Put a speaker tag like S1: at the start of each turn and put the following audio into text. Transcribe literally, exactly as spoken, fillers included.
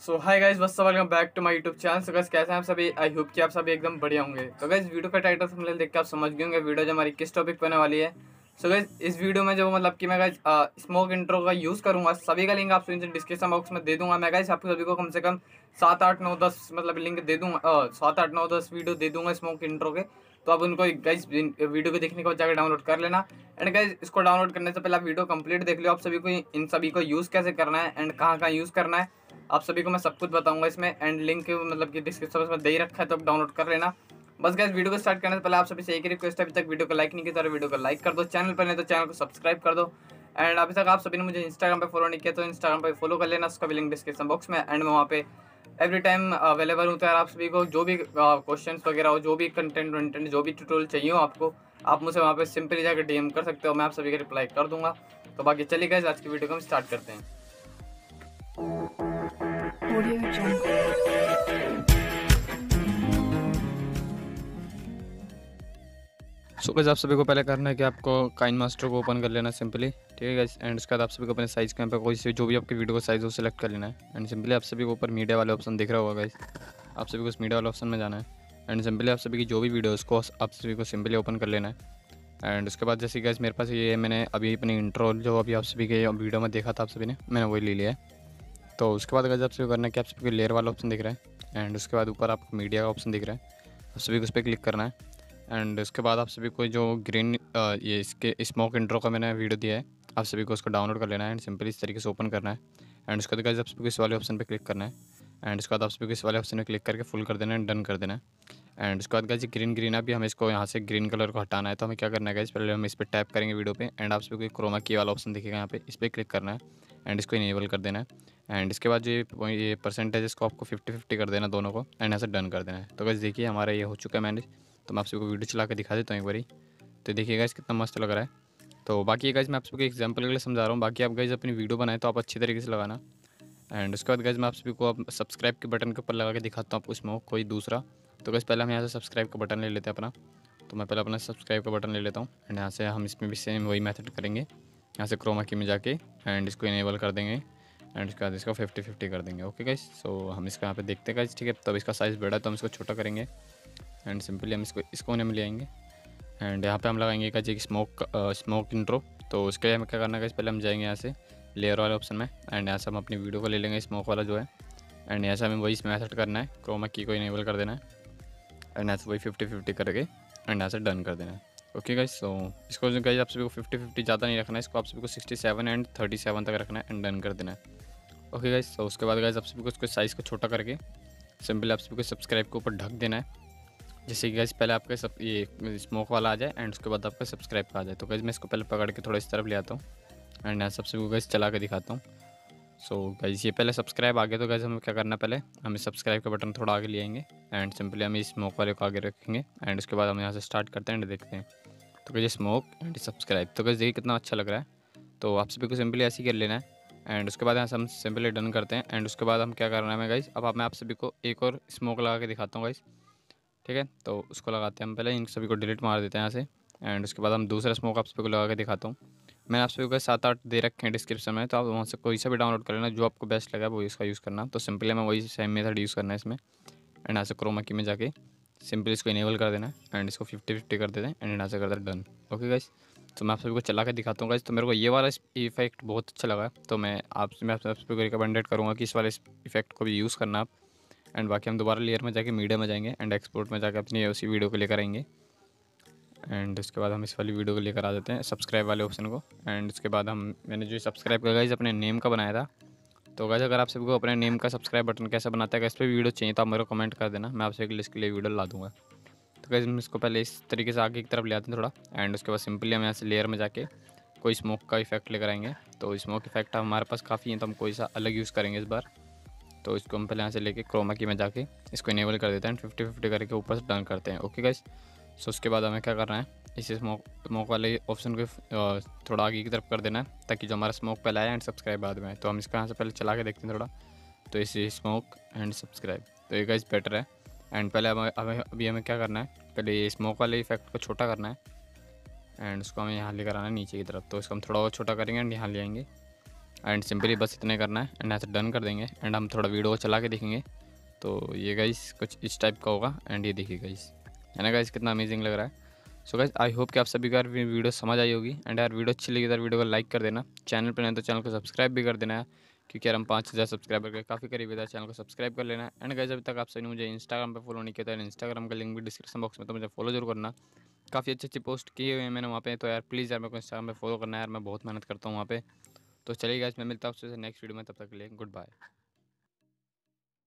S1: So hi guys, what's up, welcome back to my YouTube channel. So guys, कैसे हैं आप सभी? I hope कि आप सभी एकदम बढ़िया होंगे। तो गाइस, वीडियो का टाइटल थंबनेल देख के आप समझ गए होंगे वीडियो जो हमारी किस टॉपिक पर होने वाली है। सो गाइस, इस वीडियो में जो मतलब कि मैं गाइस स्मोक इंट्रो का यूज़ करूंगा, सभी का लिंक आपको डिस्क्रिप्शन बॉक्स में दे दूंगा। मैं गाइस आपको सभी को कम से कम सात आठ नौ दस मतलब लिंक दे दूंगा, सात आठ नौ दस वीडियो दे दूंगा स्मोक इंट्रो के। तो आप उनको गाइस वीडियो को देखने के बाद जाकर डाउनलोड कर लेना। एंड गाइस, इसको डाउनलोड करने से पहले आप वीडियो कंप्लीट देख लो, आप सभी को इन सभी को यूज़ कैसे करना है एंड कहाँ कहाँ यूज़ करना है आप सभी को मैं सब कुछ बताऊंगा इसमें। एंड लिंक मतलब कि डिस्क्रिप्शन में दे ही रखा है, तो आप डाउनलोड कर लेना। बस गाइस, वीडियो को स्टार्ट करने से पहले आप सभी से एक ही रिक्वेस्ट है, अभी तक वीडियो को लाइक नहीं किया तो वीडियो को लाइक कर दो, चैनल पर नहीं तो चैनल को सब्सक्राइब कर दो। एंड अभी तक आप सभी ने मुझे इंस्टाग्राम पे फॉलो नहीं किया तो इंस्टाग्राम पे फॉलो कर लेना, उसका भी लिंक डिस्क्रिप्शन बॉक्स में। एंड मैं वहाँ पे एवरी टाइम अवेलेबल हूँ। तो यार आप सभी को जो भी क्वेश्चन वगैरह हो, जो भी कंटेंट वंटेंट, जो भी ट्यूटोरियल चाहिए हो आपको, आप मुझे वहाँ पे सिंपली जाकर डीएम कर सकते हो, मैं आप सभी का रिप्लाई कर दूंगा। तो बाकी चलिए गाइस, आज की वीडियो को हम स्टार्ट करते हैं। Audio Jungle।
S2: सो गाइस, आप सभी को पहले करना है कि आपको काइन मास्टर को ओपन कर लेना सिंपली, ठीक है गाइस। एंड उसके बाद आप सभी को अपने साइज़ के यहाँ पे कोई से जो भी आपकी वीडियो का साइज़ हो सेलेक्ट कर लेना है। एंड सिंपली आप सभी को ऊपर मीडिया वाले ऑप्शन दिख रहा होगा गाइस, आप सभी को उस मीडिया वाले ऑप्शन में जाना है। एंड सिंपली आप सभी की जो भी वीडियो है उसको आप सभी को सिंपली ओपन कर लेना है। एंड उसके बाद जैसे गाइस मेरे पास ये मैंने अभी अपनी इंट्रो जो अभी आप सभी के वीडियो में देखा था आप सभी ने, मैंने वही ले लिया है। तो उसके बाद गाइस आप सभी को करना है कि आप सभी को लेयर वाला ऑप्शन दिख रहा है। एंड उसके बाद ऊपर आपको मीडिया का ऑप्शन दिख रहा है, आप सभी को उस पर क्लिक करना है। एंड उसके बाद आप सभी को जो ग्रीन ये इसके स्मोक इंट्रो का मैंने वीडियो दिया है, आप सभी को उसको डाउनलोड कर लेना है। एंड सिंपली इस तरीके से ओपन करना है। एंड उसके बाद गाइस आप सभी को इस वाले ऑप्शन पे क्लिक करना है। एंड उसके बाद आप सभी को इस वाले ऑप्शन पे क्लिक करके फुल कर देना है, डन कर देना है। एंड उसके बाद गाइस ग्रीन ग्रीन अभी हमें इसको यहाँ से ग्रीन कलर को हटाना है, तो हमें क्या करना है गाइस, पहले हम इस पर टैप करेंगे वीडियो पे। एंड आप सभी को क्रोमा की वाला ऑप्शन दिखेगा यहाँ पे, इस पर क्लिक करना है एंड इसको इनेबल कर देना है। एंड इसके बाद जो ये परसेंटेज इसको आपको फिफ्टी फिफ्टी कर देना दोनों को, एंड ऐसे डन कर देना है। तो गाइस देखिए हमारा ये हो चुका है मैनेज। तो मैं आप सभी को वीडियो चला के दिखा देता हूँ एक बारी, तो देखिए गाइस कितना मस्त लग रहा है। तो बाकी गाइस मैं आप सभी को एग्जांपल के लिए समझा रहा हूँ, बाकी आप गाइस अपनी वीडियो बनाए तो आप अच्छी तरीके से लगाना। एंड उसके बाद गाइस मैं आप सभी को अब सब्सक्राइब के बटन के ऊपर लगा के दिखाता हूँ आपको स्मोक कोई दूसरा। तो गाइस पहले हम यहाँ से सब्सक्राइब का बटन ले लेते हैं अपना। तो मैं पहले अपना सब्सक्राइब का बटन ले लेता हूँ। एंड यहाँ से हम इसमें भी सेम वही मेथड करेंगे, यहाँ से क्रोमा की में जाके एंड इसको इनेबल कर देंगे। एंड उसके बाद इसको फिफ्टी फिफ्टी कर देंगे। ओके गाइस, सो हम इसका यहाँ पे देखते हैं गाइस, ठीक है। तब इसका साइज़ बड़ा है तो हम इसको छोटा करेंगे। एंड सिंपली हम इसको इस कोने में ले आएंगे। एंड यहाँ पे हम लगाएंगे का जी स्मोक स्मोक इंट्रो। तो उसके लिए हमें क्या करना है गाइस, पहले हम जाएंगे यहाँ से लेयर वाले ऑप्शन में। एंड यहाँ से हम अपनी वीडियो को ले लेंगे स्मोक वाला जो है। एंड यहाँ से हमें वही मेथड करना है, क्रोमा की को इनेबल कर देना है। एंड यहाँ से वही फिफ्टी फिफ्टी करके एंड यहाँ से डन कर देना है। ओके गाइस, सो इसको जो गाइस आप सभी को फिफ्टी फिफ्टी ज़्यादा नहीं रखना है, इसको आप सभी को sixty seven and thirty seven तक रखना है एंड डन कर देना है। ओके गाइस, तो उसके बाद गाइस आप सभी को इसको साइज़ को छोटा करके सिंपली आप सभी को सब्सक्राइब के ऊपर ढक देना है। जैसे कि गाइस पहले आपका सब ये स्मोक वाला आ जाए एंड उसके बाद आपका सब्सक्राइब का आ जाए। तो गाइस मैं इसको पहले पकड़ के थोड़ा इस तरफ ले आता हूँ एंड यहाँ सब सभी को गाइस चला के दिखाता हूँ। सो गाइस ये पहले सब्सक्राइब आ गया, तो गाइस हमें क्या करना है, पहले हमें सब्सक्राइब का बटन थोड़ा आगे ले आएंगे एंड सिंपली हम इस स्मोक वाले को आगे रखेंगे। एंड उसके बाद हम यहाँ से स्टार्ट करते हैं एंड देखते हैं। तो गाइस स्मोक एंड सब्सक्राइब, तो गाइस देखिए कितना अच्छा लग रहा है। तो आप सभी को सिंपली ऐसे ही कर लेना है। एंड उसके बाद यहाँ से हम सिंपली डन करते हैं। एंड उसके बाद हम क्या करना है गाइस, अब मैं आप सभी को एक और स्मोक लगा के दिखाता हूँ गाइस, ठीक है। तो उसको लगाते हैं हम, पहले इन सभी को डिलीट मार देते हैं यहाँ से। एंड उसके बाद हम दूसरा स्मोक आप सभी को लगा के दिखाता हूँ। मैंने आप सभी को सात आठ दे रखे हैं डिस्क्रिप्शन में, तो आप वहाँ से कोई सा भी डाउनलोड कर लेना, जो आपको बेस्ट लगा वो इसका यूज़ करना। तो सिंपली मैं वही सेम मेथड यूज़ करना है इसमें। एंड यहाँ से क्रोमा की में जाके सिंपली इसको इनेबल कर देना है एंड इसको फिफ्टी फिफ्टी कर देते हैं एंड यहाँ से कर दें डन। ओके गाइस, तो मैं आप सभी को चला के दिखाता हूँ गाइस। तो मेरे को ये वाला इफेक्ट बहुत अच्छा लगा, तो मैं आप मैं आप सभी को रिकमेंडेड करूँगा कि इस वाले इफेक्ट को भी यूज़ करना आप। एंड बाकी हम दोबारा लेयर में जाके मीडिया में जाएंगे एंड एक्सपोर्ट में जाके अपनी उसी वीडियो को लेकर आएंगे। एंड उसके बाद हम इस वाली वीडियो को लेकर आ जाते हैं सब्सक्राइब वाले ऑप्शन को। एंड उसके बाद हम मैंने जो सब्सक्राइब का गाइस अपने नेम का बनाया था। तो गाइस अगर आप सभी को अपने नेम का सब्सक्राइब बटन कैसे बनाता है, इस पर वीडियो चाहिए तो आप मेरे को कमेंट कर देना, मैं आपसे इसके लिए वीडियो ला दूँगा। तो गाइस हम इसको पहले इस तरीके से आगे की तरफ ले आते हैं थोड़ा। एंड उसके बाद सिंपली हम यहाँ से लेयर में जाके कोई स्मोक का इफेक्ट लेकर आएंगे। तो स्मोक इफेक्ट हमारे पास काफ़ी है, तो हम कोई सा अलग यूज़ करेंगे इस बार। तो इसको हम पहले यहाँ से लेके क्रोमा की में जाके इसको इनेबल कर देते हैं, फिफ्टी फिफ्टी करके ऊपर से डन करते हैं। ओके गाइस, सो उसके बाद हमें क्या करना है, इस स्मोक स्मोक वाले ऑप्शन को थोड़ा आगे की तरफ कर देना है, ताकि जो हमारा स्मोक पहले आए एंड सब्सक्राइब बाद में आए। तो हम इसको यहाँ से पहले चला के देखते हैं थोड़ा। तो इसे स्मोक एंड सब्सक्राइब, तो ये गाइस बेटर है। एंड पहले हमें अभी हमें क्या करना है, पहले ये स्मोक वाले इफेक्ट को छोटा करना है एंड उसको हमें यहाँ लेकर आना है नीचे की तरफ। तो इसको हम थोड़ा और छोटा करेंगे एंड यहाँ ले आएंगे एंड सिंपली बस इतने करना है एंड ऐसे डन कर देंगे एंड हम थोड़ा वीडियो को चला के देखेंगे। तो ये गाइस कुछ इस टाइप का होगा एंड ये देखिए गाइस, है ना गाइस, कितना अमेजिंग लग रहा है। सो गाइस आई होप कि आप सभी को यार वीडियो समझ आई होगी एंड यार वीडियो अच्छी लगी तो यार वीडियो को लाइक कर देना, चैनल पर नहीं तो चैनल को सब्सक्राइब भी कर देना है, क्योंकि यार हम पाँच हज़ार सब्सक्राइबर के काफ़ी करीब है, चैनल को सब्सक्राइब कर लेना। एंड गाइस अभी तक आप सभी ने मुझे इंस्टाग्राम पे फॉलो नहीं किया था, इंस्टाग्राम का लिंक भी डिस्क्रिप्शन बॉक्स में, तो मुझे फॉलो जरूर करना। काफ़ी अच्छी अच्छी पोस्ट किए हुए हैं मैंने वहाँ पे, तो यार प्लीज़ यार मेरे को इंस्टाग्राम पे फॉलो करना है यार, मैं बहुत मेहनत करता हूँ वहाँ पे। तो चलिए गाइस मैं मिलता हूँ आपसे नेक्स्ट वीडियो में, तब तक के लिए गुड बाय।